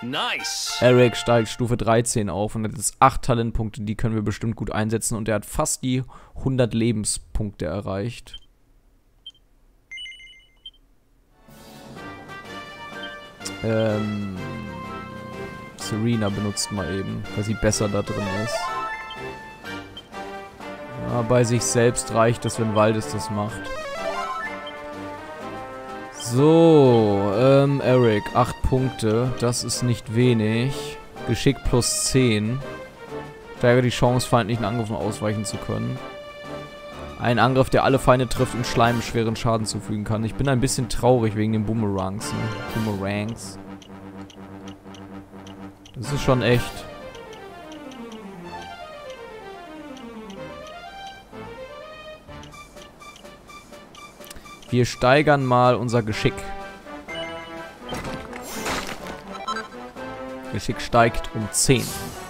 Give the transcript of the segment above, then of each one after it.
Nice. Eric steigt Stufe 13 auf und hat jetzt 8 Talentpunkte, die können wir bestimmt gut einsetzen und er hat fast die 100 Lebenspunkte erreicht. Serena benutzt mal eben, weil sie besser da drin ist. Ja, bei sich selbst reicht es, wenn Valdis das macht. So, Eric, 8 Punkte. Das ist nicht wenig. Geschick plus 10. Steigert die Chance, feindlichen Angriffen ausweichen zu können. Ein Angriff, der alle Feinde trifft und Schleim schweren Schaden zufügen kann. Ich bin ein bisschen traurig wegen den Boomerangs. Ne? Boomerangs. Das ist schon echt. Wir steigern mal unser Geschick. Geschick steigt um 10.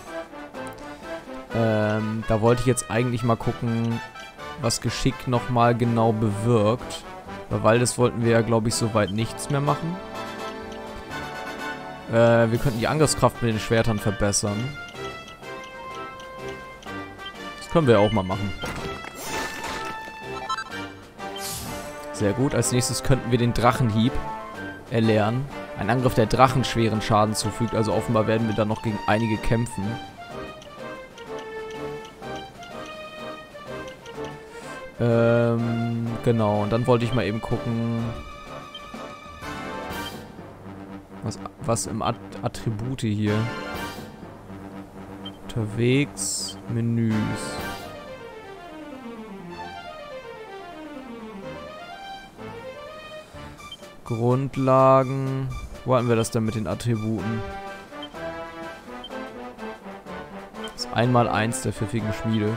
Da wollte ich jetzt eigentlich mal gucken, was Geschick nochmal genau bewirkt. Bei Valdis wollten wir ja, glaube ich, soweit nichts mehr machen. Wir könnten die Angriffskraft mit den Schwertern verbessern. Das können wir auch mal machen. Sehr gut. Als nächstes könnten wir den Drachenhieb erlernen. Ein Angriff, der Drachen schweren Schaden zufügt. Also offenbar werden wir dann noch gegen einige kämpfen. Genau. Und dann wollte ich mal eben gucken, was im Attribute hier. Unterwegs, Menüs. Grundlagen. Wo hatten wir das denn mit den Attributen? Das ist 1×1 der pfiffigen Schmiede.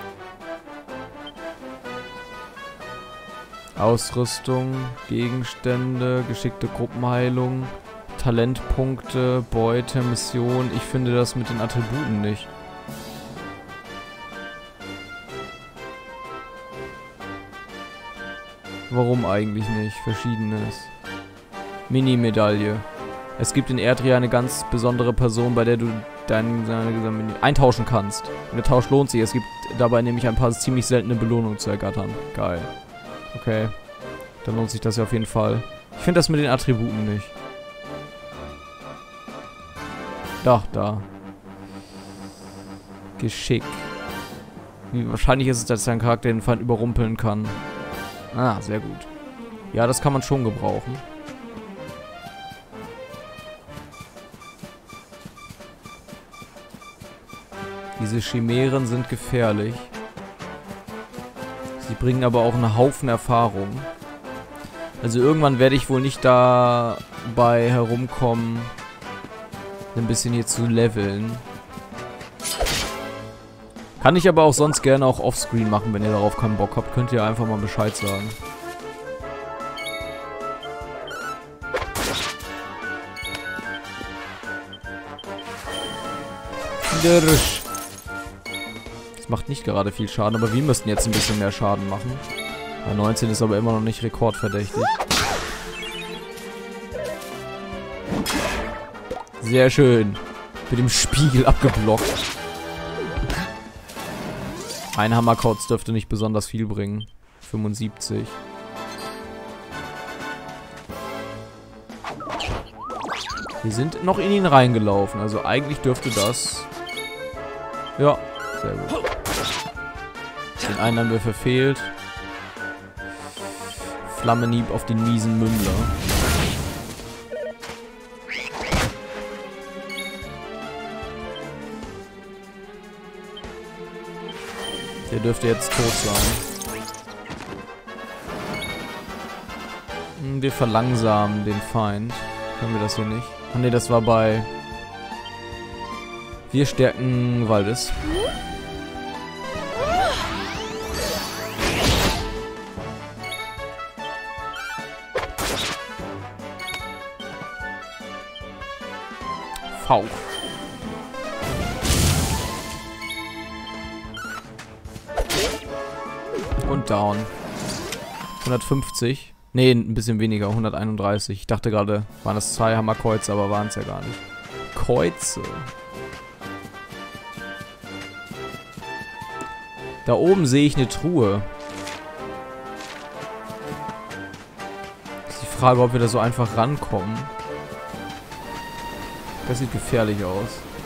Ausrüstung, Gegenstände, geschickte Gruppenheilung, Talentpunkte, Beute, Mission. Ich finde das mit den Attributen nicht. Warum eigentlich nicht? Verschiedenes. Mini-Medaille. Es gibt in Erdrea eine ganz besondere Person, bei der du deine eintauschen kannst. Und der Tausch lohnt sich. Es gibt dabei nämlich ein paar ziemlich seltene Belohnungen zu ergattern. Geil. Okay. Dann lohnt sich das ja auf jeden Fall. Ich finde das mit den Attributen nicht. Doch, da. Geschick. Wie wahrscheinlich ist es, dass dein Charakter den Feind überrumpeln kann. Ah, sehr gut. Ja, das kann man schon gebrauchen. Diese Chimären sind gefährlich. Sie bringen aber auch einen Haufen Erfahrung. Also irgendwann werde ich wohl nicht dabei herumkommen, ein bisschen hier zu leveln. Kann ich aber auch sonst gerne auch offscreen machen, wenn ihr darauf keinen Bock habt. Könnt ihr einfach mal Bescheid sagen. Das macht nicht gerade viel Schaden, aber wir müssten jetzt ein bisschen mehr Schaden machen. Bei 19 ist aber immer noch nicht rekordverdächtig. Sehr schön. Mit dem Spiegel abgeblockt. Ein Hammerkauz dürfte nicht besonders viel bringen. 75. Wir sind noch in ihn reingelaufen. Also eigentlich dürfte das... Ja, sehr gut. Den einen haben wir verfehlt. Flammenhieb auf den miesen Mümmler. Der dürfte jetzt tot sein. Wir verlangsamen den Feind. Können wir das hier nicht? Ach ne, das war bei... Wir stärken Valdis. V. Und down. 150. Ne, ein bisschen weniger. 131. Ich dachte gerade, waren das 2 Hammerkreuze, aber waren es ja gar nicht. Kreuze. Da oben sehe ich eine Truhe. Ist die Frage, ob wir da so einfach rankommen. Das sieht gefährlich aus.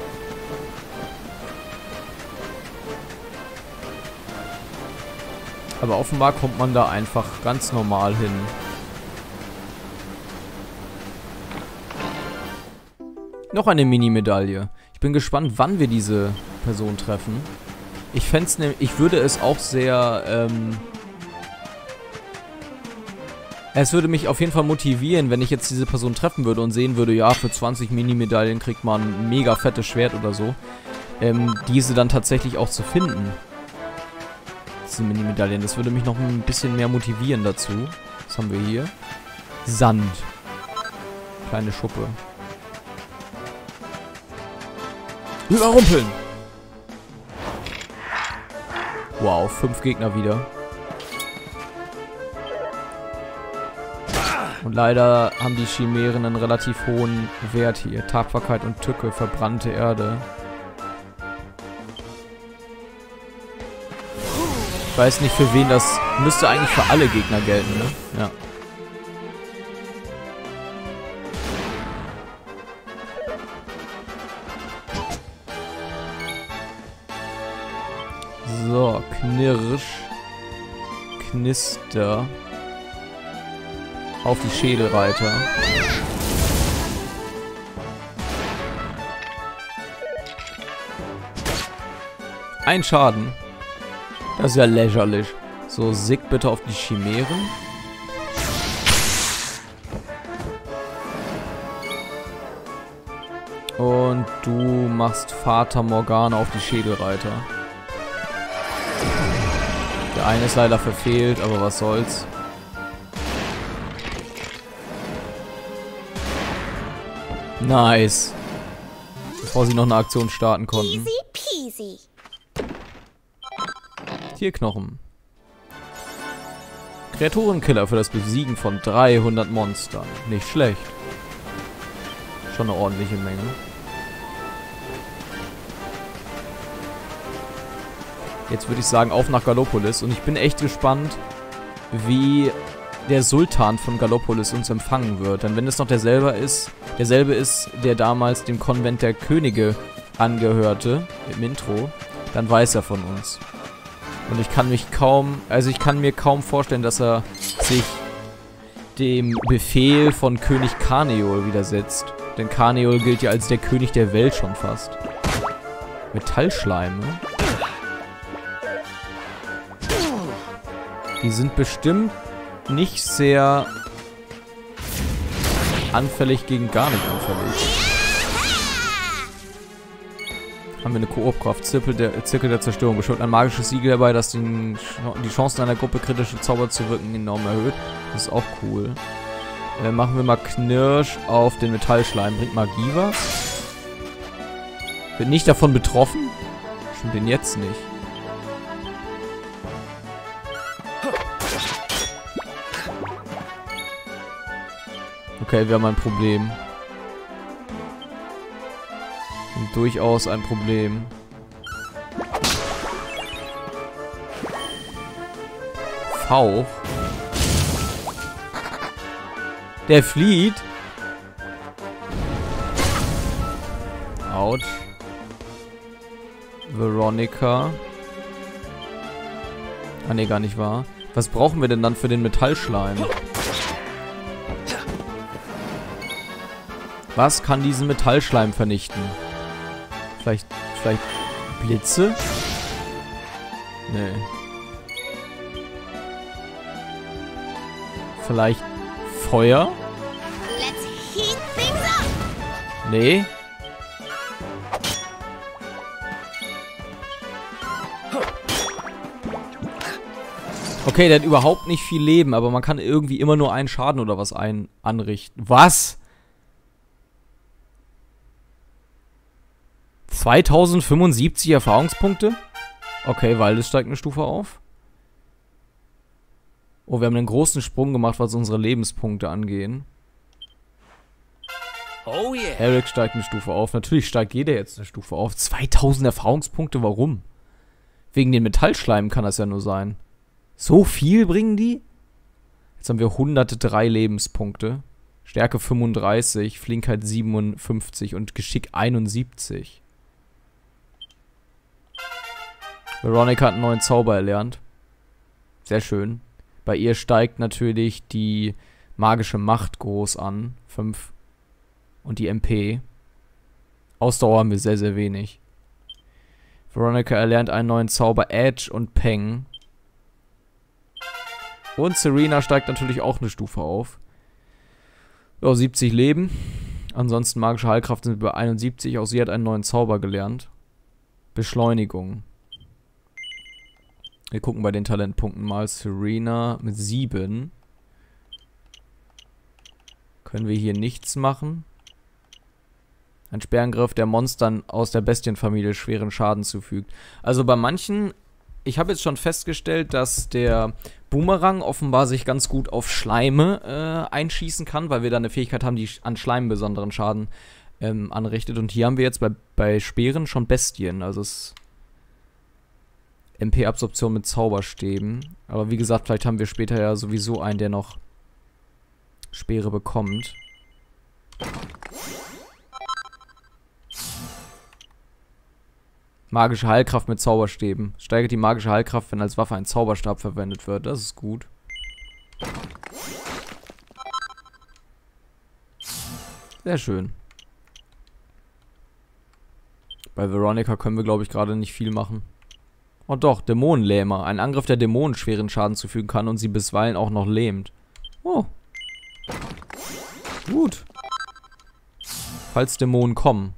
Aber offenbar kommt man da einfach ganz normal hin. Noch eine Mini-Medaille. Ich bin gespannt, wann wir diese Person treffen. Ich würde es auch sehr, es würde mich auf jeden Fall motivieren, wenn ich jetzt diese Person treffen würde und sehen würde, ja, für 20 Mini-Medaillen kriegt man ein mega fettes Schwert oder so. Diese dann tatsächlich auch zu finden. Diese Mini-Medaillen. Das würde mich noch ein bisschen mehr motivieren dazu. Was haben wir hier? Sand. Kleine Schuppe. Überrumpeln! Wow, 5 Gegner wieder. Und leider haben die Chimären einen relativ hohen Wert hier. Tapferkeit und Tücke, verbrannte Erde. Ich weiß nicht für wen das... Müsste eigentlich für alle Gegner gelten, ne? Ja. So, Knirsch. Knister. Auf die Schädelreiter. Ein Schaden. Das ist ja lächerlich. So, Sieg bitte auf die Chimären. Und du machst Fata Morgana auf die Schädelreiter. Der eine ist leider verfehlt, aber was soll's. Nice. Bevor sie noch eine Aktion starten konnten. Easy peasy. Tierknochen. Kreaturenkiller für das Besiegen von 300 Monstern. Nicht schlecht. Schon eine ordentliche Menge. Jetzt würde ich sagen, auf nach Gallopolis. Und ich bin echt gespannt, wie der Sultan von Gallopolis uns empfangen wird. Denn wenn es noch derselbe ist, der damals dem Konvent der Könige angehörte, im Intro, dann weiß er von uns. Und ich kann mir kaum vorstellen, dass er sich dem Befehl von König Karneol widersetzt. Denn Karneol gilt ja als der König der Welt schon fast. Metallschleime. Die sind bestimmt nicht sehr anfällig gegen gar nicht anfällig. Haben wir eine Koop-Kraft. Zirkel der Zerstörung. Beschwört ein magisches Siegel dabei, das die Chancen einer Gruppe, kritische Zauber zu wirken, enorm erhöht. Das ist auch cool. Machen wir mal Knirsch auf den Metallschleim. Bringt Magie was? Wird nicht davon betroffen? Stimmt den jetzt nicht. Okay, wir haben ein Problem. Und durchaus ein Problem. Fauch. Der flieht. Autsch. Veronica. Ah ne, gar nicht wahr. Was brauchen wir denn dann für den Metallschleim? Was kann diesen Metallschleim vernichten? Vielleicht Blitze? Nee. Vielleicht Feuer? Nee. Okay, der hat überhaupt nicht viel Leben, aber man kann irgendwie immer nur einen Schaden oder was anrichten. Was? 2075 Erfahrungspunkte? Okay, Waldes steigt eine Stufe auf. Oh, wir haben einen großen Sprung gemacht, was unsere Lebenspunkte angehen. Oh yeah. Eric steigt eine Stufe auf. Natürlich steigt jeder jetzt eine Stufe auf. 2000 Erfahrungspunkte, warum? Wegen den Metallschleimen kann das ja nur sein. So viel bringen die? Jetzt haben wir 103 Lebenspunkte. Stärke 35, Flinkheit 57 und Geschick 71. Veronica hat einen neuen Zauber erlernt. Sehr schön. Bei ihr steigt natürlich die magische Macht groß an. 5. Und die MP. Ausdauer haben wir sehr, sehr wenig. Veronica erlernt einen neuen Zauber Edge und Peng. Und Serena steigt natürlich auch eine Stufe auf. Ja, 70 Leben. Ansonsten magische Heilkraft sind wir bei 71. Auch sie hat einen neuen Zauber gelernt. Beschleunigung. Wir gucken bei den Talentpunkten mal. Serena mit 7. Können wir hier nichts machen. Ein Sperrangriff, der Monstern aus der Bestienfamilie schweren Schaden zufügt. Also bei manchen... Ich habe jetzt schon festgestellt, dass der Boomerang offenbar sich ganz gut auf Schleime einschießen kann, weil wir da eine Fähigkeit haben, die an Schleim besonderen Schaden anrichtet. Und hier haben wir jetzt bei Speeren schon Bestien, also es MP-Absorption mit Zauberstäben. Aber wie gesagt, vielleicht haben wir später ja sowieso einen, der noch Speere bekommt. Magische Heilkraft mit Zauberstäben. Steigert die magische Heilkraft, wenn als Waffe ein Zauberstab verwendet wird. Das ist gut. Sehr schön. Bei Veronica können wir, glaube ich, gerade nicht viel machen. Oh doch, Dämonenlähmer. Ein Angriff, der Dämonen schweren Schaden zufügen kann und sie bisweilen auch noch lähmt. Oh. Gut. Falls Dämonen kommen.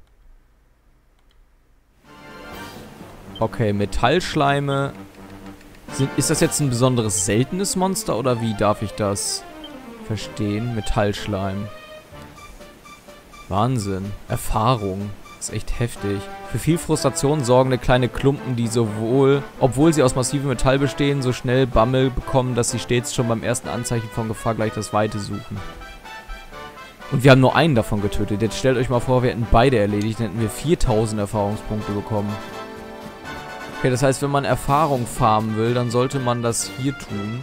Okay, Metallschleime. Ist das jetzt ein besonderes seltenes Monster oder wie darf ich das verstehen? Metallschleim. Wahnsinn. Erfahrung. Das ist echt heftig. Für viel Frustration sorgende kleine Klumpen, die obwohl sie aus massivem Metall bestehen, so schnell Bammel bekommen, dass sie stets schon beim ersten Anzeichen von Gefahr gleich das Weite suchen. Und wir haben nur einen davon getötet. Jetzt stellt euch mal vor, wir hätten beide erledigt, dann hätten wir 4000 Erfahrungspunkte bekommen. Okay, das heißt, wenn man Erfahrung farmen will, dann sollte man das hier tun.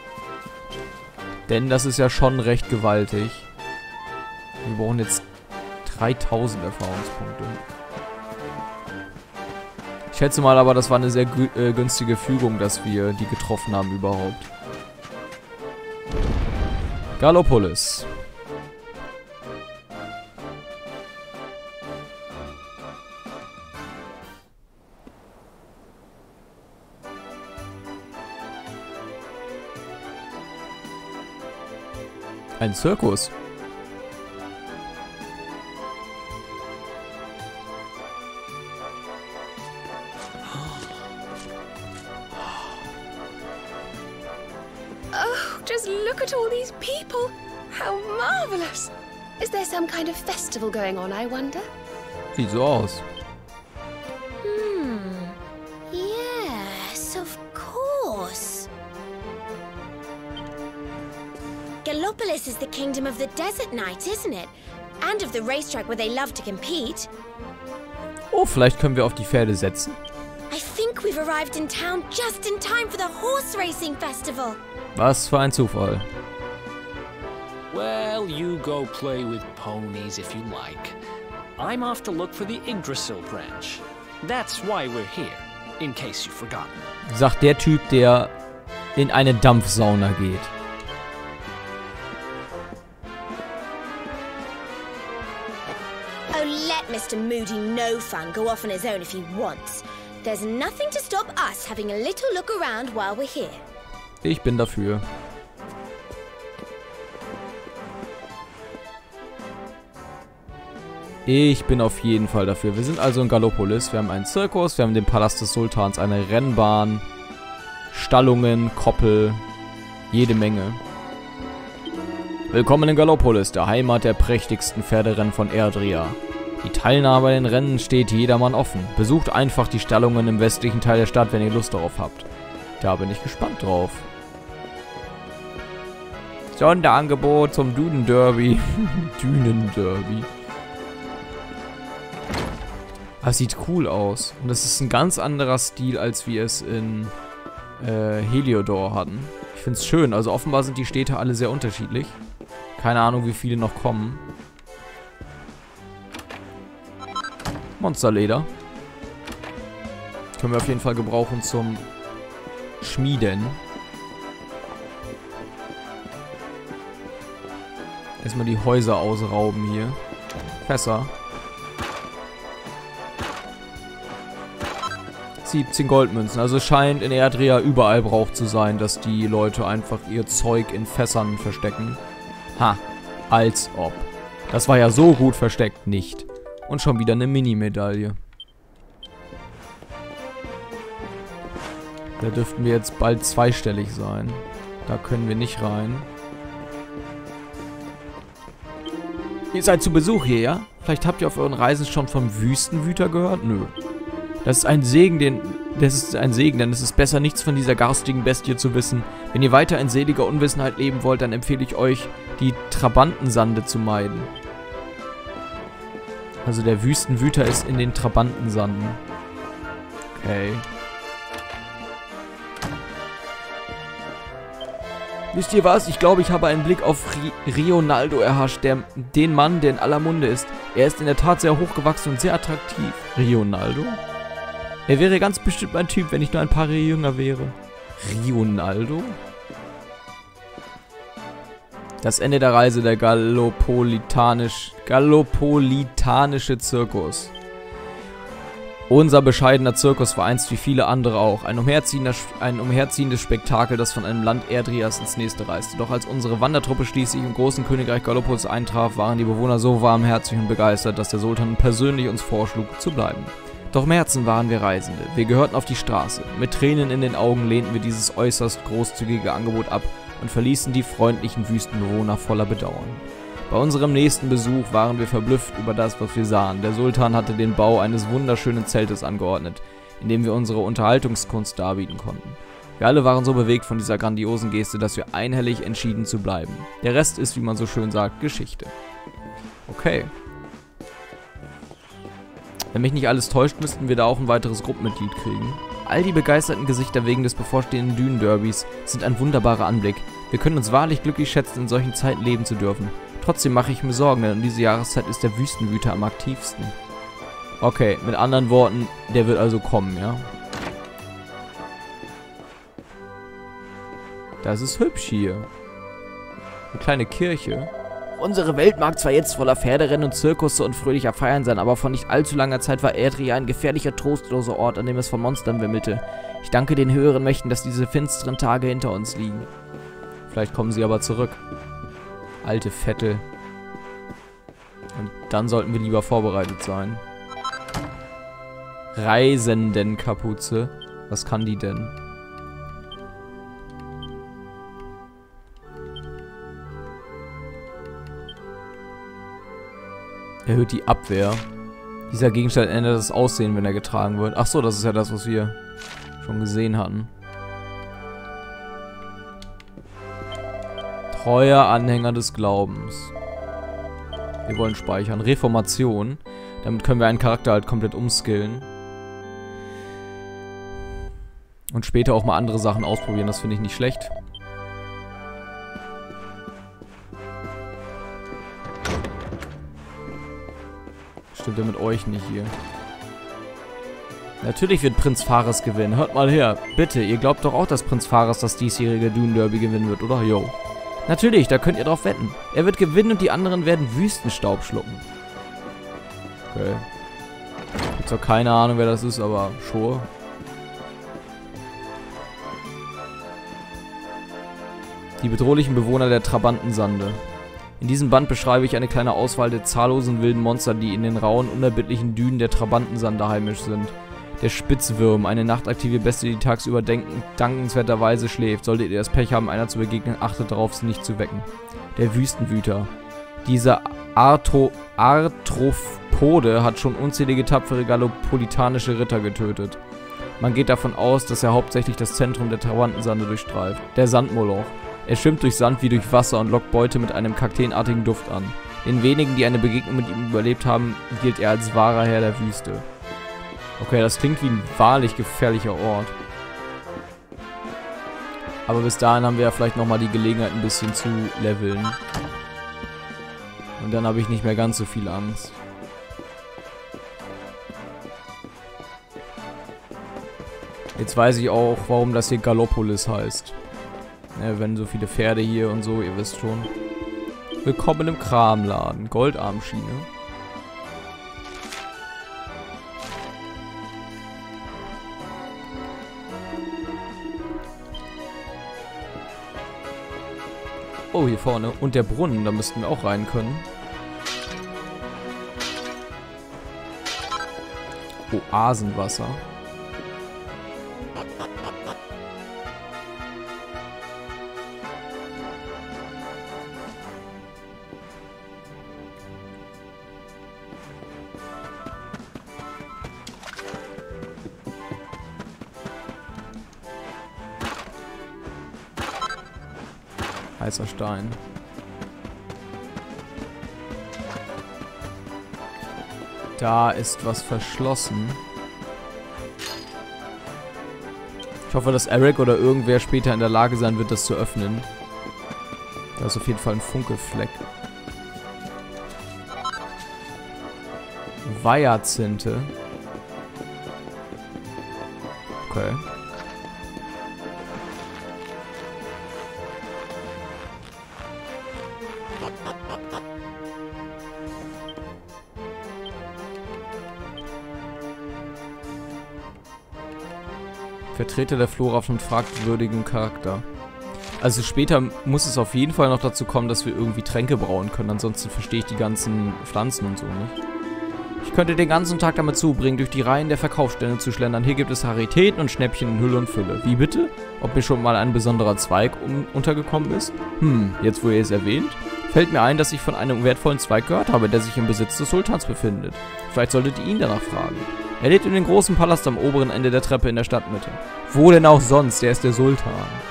Denn das ist ja schon recht gewaltig. Wir brauchen jetzt 3000 Erfahrungspunkte. Ich schätze mal aber, das war eine sehr günstige Fügung, dass wir die getroffen haben überhaupt. Gallopolis. Ein Zirkus. Oh, just look at all these people. How marvelous. Is there some kind of festival going on, I wonder? Sieht so aus. Yes, of course. Gallopolis is the kingdom of the desert knight, isn't it? And of the racetrack where they love to compete. Oh, vielleicht können wir auf die Pferde setzen. I think we've arrived in town just in time for the horse racing festival. Was für ein Zufall. Well, you go play with ponies if you like. I'm off to look for the Yggdrasil branch. That's why we're here, in case you've forgotten. Sagt der Typ, der in eine Dampfsauna geht. Oh, let Mr. Moody No Fun go off on his own if he wants. There's nothing to stop us having a little look around while we're here. Ich bin dafür. Ich bin auf jeden Fall dafür. Wir sind also in Gallopolis. Wir haben einen Zirkus, wir haben den Palast des Sultans, eine Rennbahn, Stallungen, Koppel, jede Menge. Willkommen in Gallopolis, der Heimat der prächtigsten Pferderennen von Erdrea. Die Teilnahme an den Rennen steht jedermann offen. Besucht einfach die Stallungen im westlichen Teil der Stadt, wenn ihr Lust darauf habt. Da bin ich gespannt drauf. Sonderangebot zum Dünenderby. Dünenderby. Das sieht cool aus. Und das ist ein ganz anderer Stil, als wir es in Heliodor hatten. Ich finde es schön. Also offenbar sind die Städte alle sehr unterschiedlich. Keine Ahnung, wie viele noch kommen. Monsterleder. Können wir auf jeden Fall gebrauchen zum Schmieden. Erstmal die Häuser ausrauben hier. Fässer. 17 Goldmünzen. Also es scheint in Erdrea überall Brauch zu sein, dass die Leute einfach ihr Zeug in Fässern verstecken. Ha, als ob. Das war ja so gut versteckt, nicht. Und schon wieder eine Mini-Medaille. Da dürften wir jetzt bald zweistellig sein. Da können wir nicht rein. Ihr seid zu Besuch hier, ja? Vielleicht habt ihr auf euren Reisen schon vom Wüstenwüter gehört? Nö. Das ist ein Segen, denn es ist besser, nichts von dieser garstigen Bestie zu wissen. Wenn ihr weiter in seliger Unwissenheit leben wollt, dann empfehle ich euch, die Trabantensande zu meiden. Also der Wüstenwüter ist in den Trabantensanden. Okay. Wisst ihr was? Ich glaube, ich habe einen Blick auf Rionaldo erhascht, den Mann, der in aller Munde ist. Er ist in der Tat sehr hochgewachsen und sehr attraktiv. Rionaldo? Er wäre ganz bestimmt mein Typ, wenn ich nur ein paar Jahre jünger wäre. Rionaldo? Das Ende der Reise, der gallopolitanische Zirkus. Unser bescheidener Zirkus war einst wie viele andere auch. Ein umherziehendes Spektakel, das von einem Land Erdrias ins nächste reiste. Doch als unsere Wandertruppe schließlich im großen Königreich Gallopos eintraf, waren die Bewohner so warmherzig und begeistert, dass der Sultan persönlich uns vorschlug, zu bleiben. Doch im Herzen waren wir Reisende. Wir gehörten auf die Straße. Mit Tränen in den Augen lehnten wir dieses äußerst großzügige Angebot ab und verließen die freundlichen Wüstenbewohner voller Bedauern. Bei unserem nächsten Besuch waren wir verblüfft über das, was wir sahen. Der Sultan hatte den Bau eines wunderschönen Zeltes angeordnet, in dem wir unsere Unterhaltungskunst darbieten konnten. Wir alle waren so bewegt von dieser grandiosen Geste, dass wir einhellig entschieden zu bleiben. Der Rest ist, wie man so schön sagt, Geschichte. Okay. Wenn mich nicht alles täuscht, müssten wir da auch ein weiteres Gruppenmitglied kriegen. All die begeisterten Gesichter wegen des bevorstehenden Dünenderbys sind ein wunderbarer Anblick. Wir können uns wahrlich glücklich schätzen, in solchen Zeiten leben zu dürfen. Trotzdem mache ich mir Sorgen, denn um diese Jahreszeit ist der Wüstenwüter am aktivsten. Okay, mit anderen Worten, der wird also kommen, ja? Das ist hübsch hier. Eine kleine Kirche. Unsere Welt mag zwar jetzt voller Pferderennen und Zirkusse und fröhlicher Feiern sein, aber vor nicht allzu langer Zeit war Erdria ein gefährlicher, trostloser Ort, an dem es von Monstern wimmelte. Ich danke den höheren Mächten, dass diese finsteren Tage hinter uns liegen. Vielleicht kommen sie aber zurück. Alte Vettel. Und dann sollten wir lieber vorbereitet sein. Reisendenkapuze. Was kann die denn? Erhöht die Abwehr. Dieser Gegenstand ändert das Aussehen, wenn er getragen wird. Ach so, das ist ja das, was wir schon gesehen hatten. Treuer Anhänger des Glaubens. Wir wollen speichern. Reformation. Damit können wir einen Charakter halt komplett umskillen. Und später auch mal andere Sachen ausprobieren. Das finde ich nicht schlecht. Stimmt ja mit euch nicht hier. Natürlich wird Prinz Fares gewinnen. Hört mal her. Bitte, ihr glaubt doch auch, dass Prinz Fares das diesjährige Dune-Derby gewinnen wird, oder? Yo. Natürlich, da könnt ihr drauf wetten. Er wird gewinnen und die anderen werden Wüstenstaub schlucken. Okay. Ich hab zwar keine Ahnung, wer das ist, aber sure. Die bedrohlichen Bewohner der Trabantensande. In diesem Band beschreibe ich eine kleine Auswahl der zahllosen wilden Monster, die in den rauen, unerbittlichen Dünen der Trabantensande heimisch sind. Der Spitzwürm, eine nachtaktive Bestie, die tagsüber dankenswerterweise schläft. Solltet ihr das Pech haben, einer zu begegnen, achtet darauf, sie nicht zu wecken. Der Wüstenwüter. Dieser Arthropode hat schon unzählige tapfere gallopolitanische Ritter getötet. Man geht davon aus, dass er hauptsächlich das Zentrum der Trabantensande durchstreift. Der Sandmoloch. Er schwimmt durch Sand wie durch Wasser und lockt Beute mit einem kakteenartigen Duft an. Den wenigen, die eine Begegnung mit ihm überlebt haben, gilt er als wahrer Herr der Wüste. Okay, das klingt wie ein wahrlich gefährlicher Ort. Aber bis dahin haben wir ja vielleicht nochmal die Gelegenheit, ein bisschen zu leveln. Und dann habe ich nicht mehr ganz so viel Angst. Jetzt weiß ich auch, warum das hier Gallopolis heißt. Ja, wenn so viele Pferde hier und so, ihr wisst schon. Willkommen im Kramladen. Goldarmschiene. Oh, hier vorne. Und der Brunnen, da müssten wir auch rein können. Oasenwasser. Heißer Stein. Da ist was verschlossen. Ich hoffe, dass Eric oder irgendwer später in der Lage sein wird, das zu öffnen. Da ist auf jeden Fall ein Funkefleck. Weiherzinte. Okay. Vertreter der Flora von fragwürdigem Charakter. Also später muss es auf jeden Fall noch dazu kommen, dass wir irgendwie Tränke brauen können. Ansonsten verstehe ich die ganzen Pflanzen und so nicht. Ich könnte den ganzen Tag damit zubringen, durch die Reihen der Verkaufsstände zu schlendern. Hier gibt es Raritäten und Schnäppchen in Hülle und Fülle. Wie bitte? Ob mir schon mal ein besonderer Zweig untergekommen ist? Jetzt wo ihr es erwähnt, fällt mir ein, dass ich von einem wertvollen Zweig gehört habe, der sich im Besitz des Sultans befindet. Vielleicht solltet ihr ihn danach fragen. Er lebt in dem großen Palast am oberen Ende der Treppe in der Stadtmitte. Wo denn auch sonst? Er ist der Sultan.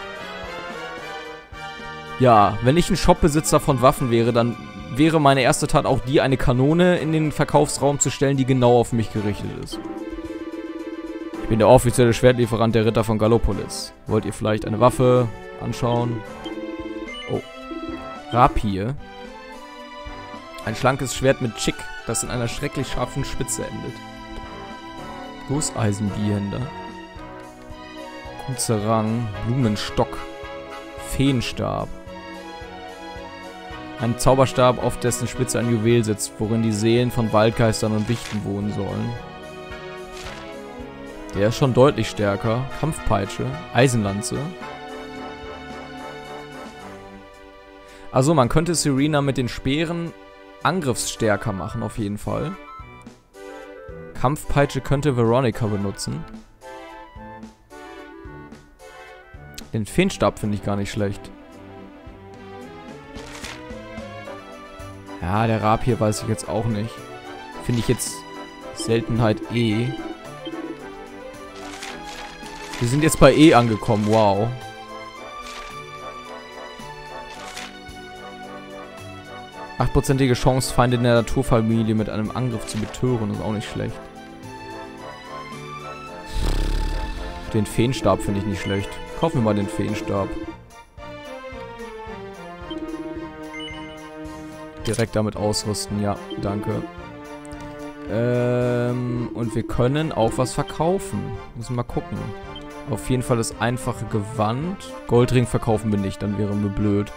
Ja, wenn ich ein Shopbesitzer von Waffen wäre, dann wäre meine erste Tat auch die, eine Kanone in den Verkaufsraum zu stellen, die genau auf mich gerichtet ist. Ich bin der offizielle Schwertlieferant der Ritter von Gallopolis. Wollt ihr vielleicht eine Waffe anschauen? Oh. Rapier. Ein schlankes Schwert mit Chick, das in einer schrecklich scharfen Spitze endet. Gusseisenbierhänder. Kunzerang. Blumenstock. Feenstab. Ein Zauberstab, auf dessen Spitze ein Juwel sitzt, worin die Seelen von Waldgeistern und Wichten wohnen sollen. Der ist schon deutlich stärker. Kampfpeitsche. Eisenlanze. Also man könnte Serena mit den Speeren angriffsstärker machen, auf jeden Fall. Kampfpeitsche könnte Veronica benutzen. Den Feenstab finde ich gar nicht schlecht. Ja, der Rapier weiß ich jetzt auch nicht. Finde ich jetzt Seltenheit E. Wir sind jetzt bei E angekommen, wow. Achtprozentige Chance, Feinde in der Naturfamilie mit einem Angriff zu betören, ist auch nicht schlecht. Den Feenstab finde ich nicht schlecht. Kaufen wir mal den Feenstab. Direkt damit ausrüsten, ja, danke. Und wir können auch was verkaufen. Müssen wir mal gucken. Auf jeden Fall das einfache Gewand. Goldring verkaufen wir nicht, dann wären wir blöd.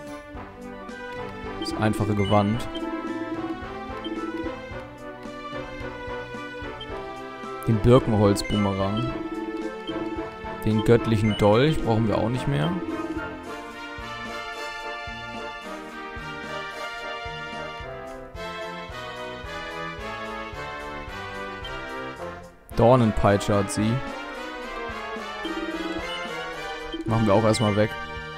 Das einfache Gewand. Den Birkenholz-Boomerang. Den göttlichen Dolch brauchen wir auch nicht mehr. Dornenpeitsche hat sie. Machen wir auch erstmal weg.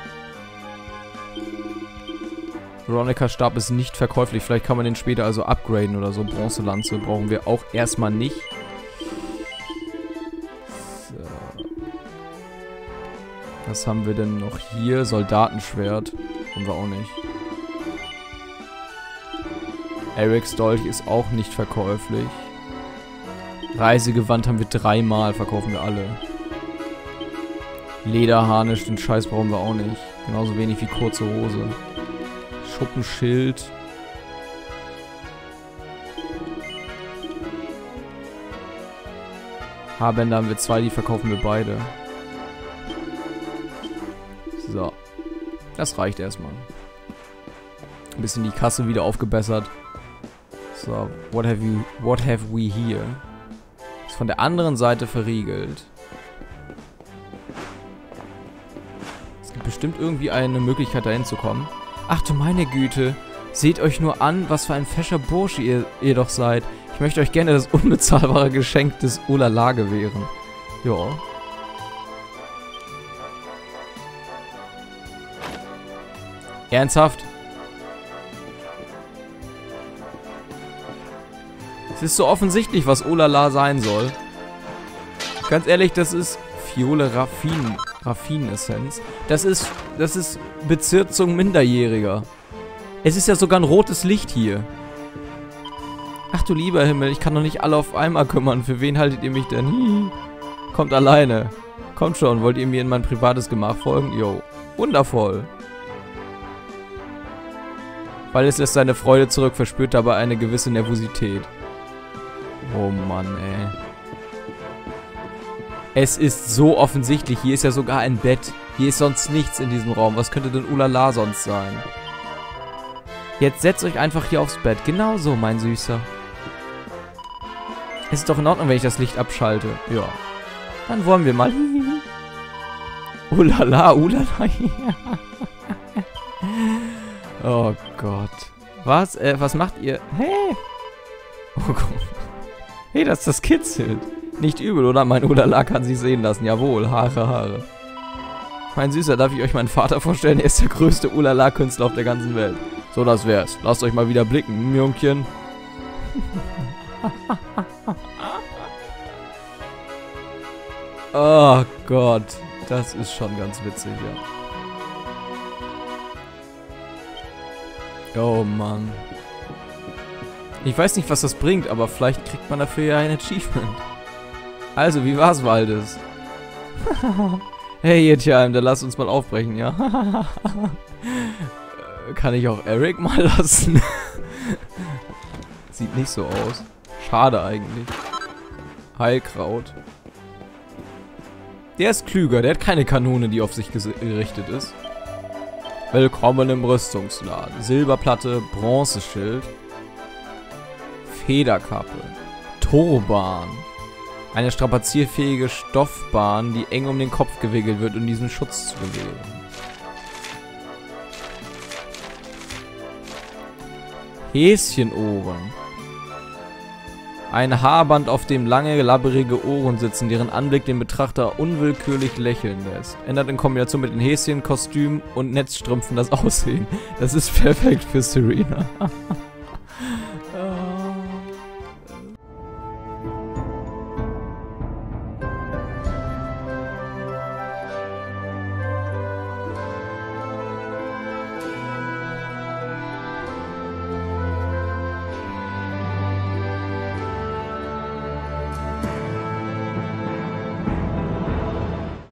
Veronicas Stab ist nicht verkäuflich. Vielleicht kann man den später also upgraden oder so. Bronzelanze brauchen wir auch erstmal nicht. So. Was haben wir denn noch hier? Soldatenschwert. Haben wir auch nicht. Erics Dolch ist auch nicht verkäuflich. Reisegewand haben wir 3-mal, verkaufen wir alle. Lederharnisch, den Scheiß brauchen wir auch nicht. Genauso wenig wie kurze Hose. Schuppenschild. Haarbänder haben wir 2, die verkaufen wir beide. So. Das reicht erstmal. Ein bisschen die Kasse wieder aufgebessert. So, what have we here? Ist von der anderen Seite verriegelt. Es gibt bestimmt irgendwie eine Möglichkeit, dahin zu kommen. Ach du meine Güte. Seht euch nur an, was für ein fescher Bursche ihr doch seid. Ich möchte euch gerne das unbezahlbare Geschenk des Ulala gewähren. Ja. Ernsthaft? Es ist so offensichtlich, was Ulala sein soll. Ganz ehrlich, das ist Fiole Raffinessenz. Das ist Bezirzung Minderjähriger. Es ist ja sogar ein rotes Licht hier. Ach du lieber Himmel, ich kann doch nicht alle auf einmal kümmern. Für wen haltet ihr mich denn? Hihi. Kommt alleine. Kommt schon, wollt ihr mir in mein privates Gemach folgen? Jo. Wundervoll. Weil es lässt seine Freude zurück, verspürt dabei eine gewisse Nervosität. Oh Mann, ey. Es ist so offensichtlich. Hier ist ja sogar ein Bett. Hier ist sonst nichts in diesem Raum. Was könnte denn Ulala sonst sein? Jetzt setzt euch einfach hier aufs Bett. Genau so, mein Süßer. Es ist doch in Ordnung, wenn ich das Licht abschalte. Ja. Dann wollen wir mal. Ulala, ulala. Oh Gott. Was macht ihr? Hey. Oh Gott. Hey, das kitzelt. Nicht übel, oder? Mein Ulala kann sich sehen lassen. Jawohl, Haare. Mein Süßer, darf ich euch meinen Vater vorstellen? Er ist der größte Ulala-Künstler auf der ganzen Welt. So, das wär's. Lasst euch mal wieder blicken, Jungchen. Oh Gott. Das ist schon ganz witzig, ja. Oh Mann. Ich weiß nicht, was das bringt, aber vielleicht kriegt man dafür ja ein Achievement. Also, wie war's, Waldes? Hey, ihr Tjalm, dann lasst uns mal aufbrechen, ja? Kann ich auch Eric mal lassen? Sieht nicht so aus. Schade eigentlich. Heilkraut. Der ist klüger, der hat keine Kanone, die auf sich gerichtet ist. Willkommen im Rüstungsladen. Silberplatte, Bronzeschild. Federkappe. Turban. Eine strapazierfähige Stoffbahn, die eng um den Kopf gewickelt wird, um diesen Schutz zu gewähren. Häschenohren. Ein Haarband, auf dem lange, labbrige Ohren sitzen, deren Anblick den Betrachter unwillkürlich lächeln lässt. Ändert in Kombination mit den Häschen, Kostüm und Netzstrümpfen das Aussehen. Das ist perfekt für Serena.